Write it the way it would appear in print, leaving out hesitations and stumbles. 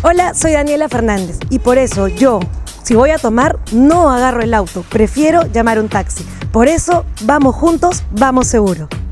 Hola, soy Daniela Fernández y por eso yo, si voy a tomar, no agarro el auto, prefiero llamar un taxi. Por eso, vamos juntos, vamos seguro.